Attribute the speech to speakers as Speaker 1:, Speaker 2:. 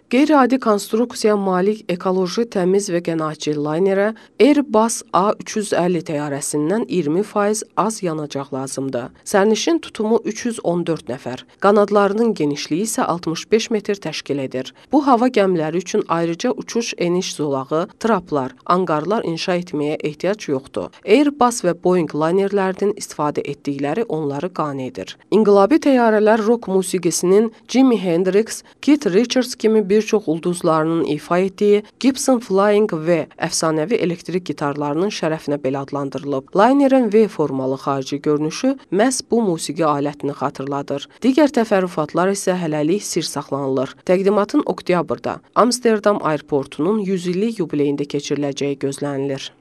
Speaker 1: Qeyri-adi konstruksiya malik ekoloji təmiz və qənaətçil laynerə Airbus A350 təyyarəsindən 20% az yanacaq lazımdır. Sərnişin tutumu 314 nəfər. Qanadlarının genişliyi isə 65 metr təşkil edir. Bu hava gəmiləri üçün ayrıca uçuş eniş zolağı, traplar, anqarlar inşa etməyə ehtiyac yoxdur. Airbus və Boeing laynerlərinin istifadə etdikləri onları qane edir. İnqilabi təyyarələr rock musiqisinin Jimi Hendrix, Keith Richards kimi bir çox ulduzlarının ifa etdiyi Gibson Flying V əfsanəvi elektrik gitarlarının şərəfinə belə adlandırılıb. Laynerin V formalı xarici görünüşü məhz bu musiqi alətini xatırladır. Digər təfərrüfatlar isə hələlik sir saxlanılır. Təqdimatın oktyabrda Amsterdam aeroportunun 100 illik yubileyində keçiriləcəyi gözlənilir.